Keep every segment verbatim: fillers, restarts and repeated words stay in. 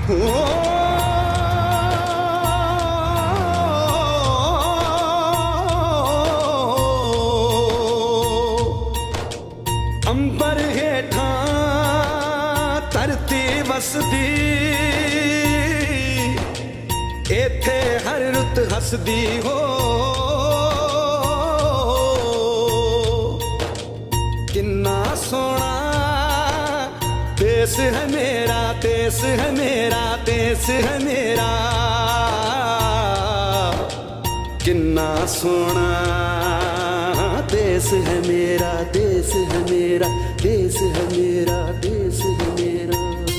अंबर हेठा धरती वसदी, एथे हर रुत हसदी हो। किन्ना सोना देश है मेरा, देश है मेरा, देश है मेरा। किन्ना सोना देश है मेरा, देश है मेरा, देश है मेरा, देश है मेरा।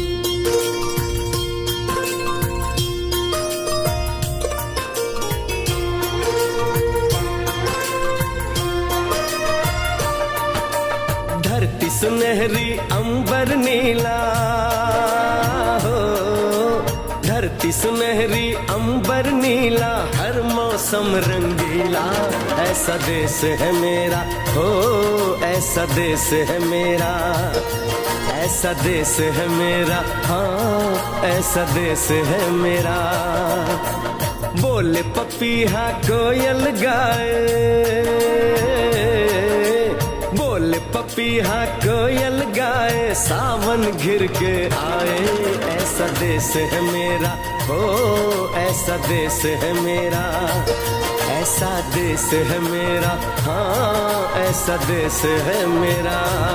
धरती सुनहरी अंबर नीला हो, धरती सुनहरी अंबर नीला, हर मौसम रंगीला। ऐसा देश है मेरा हो, ऐसा देश है मेरा, ऐसा देश है मेरा, हाँ ऐसा देश है मेरा। बोले पपीहा कोयल गाए, बोले पपीहा कोयल गाए, सावन घिर के आए। ऐसा देश है मेरा हो, ऐसा देश है मेरा, ऐसा देश है मेरा, हाँ ऐसा देश है मेरा।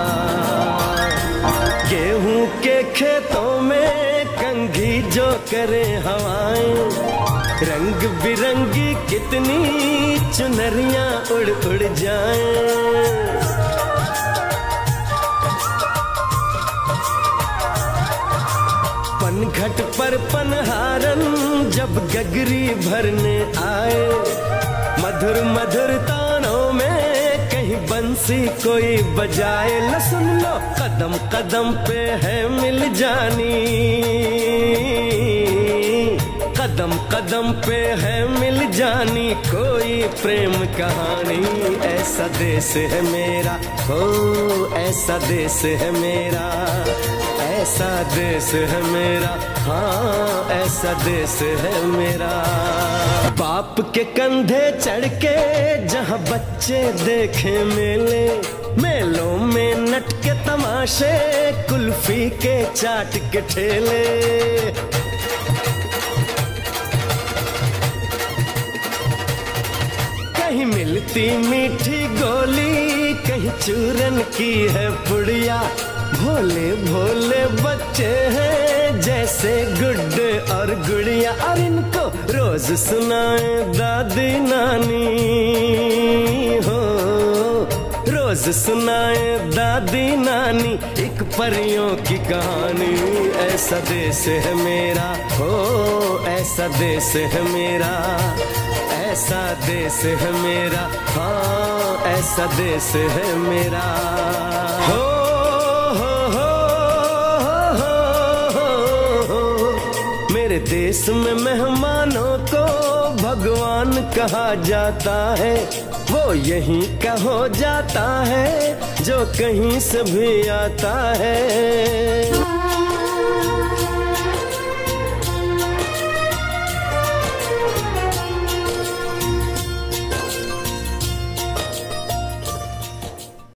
गेहूं के खेतों में कंघी जो करे हवाएं, रंग बिरंगी कितनी चुनरियां उड़ उड़ जाएं। पनघट पर पनहारन जब गगरी भरने आए, मधुर मधुर तानों में कहीं बंसी कोई बजाए। ल सुन लो कदम कदम पे है मिल जानी, कदम कदम पे है मिल जानी कोई प्रेम कहानी। ऐसा देश है मेरा हो, ऐसा देश है मेरा, ऐसा देश है मेरा, हाँ ऐसा देश है मेरा। बाप के कंधे चढ़ के जहाँ बच्चे देखे मेले, मेलों में नट के तमाशे, कुल्फी के चाट के ठेले। कहीं मिलती मीठी गोली, कहीं चूरन की है पुड़िया। भोले भोले बच्चे हैं जैसे गुड्डे और गुड़िया, और इनको रोज सुनाए दादी नानी हो, रोज सुनाए दादी नानी एक परियों की कहानी। ऐसा देश है मेरा हो, ऐसा देश है मेरा, ऐसा देश है मेरा, हाँ ऐसा देश है मेरा हो। मेरे देश में मेहमानों को भगवान कहा जाता है, वो यहीं का हो जाता है जो कहीं से भी आता है।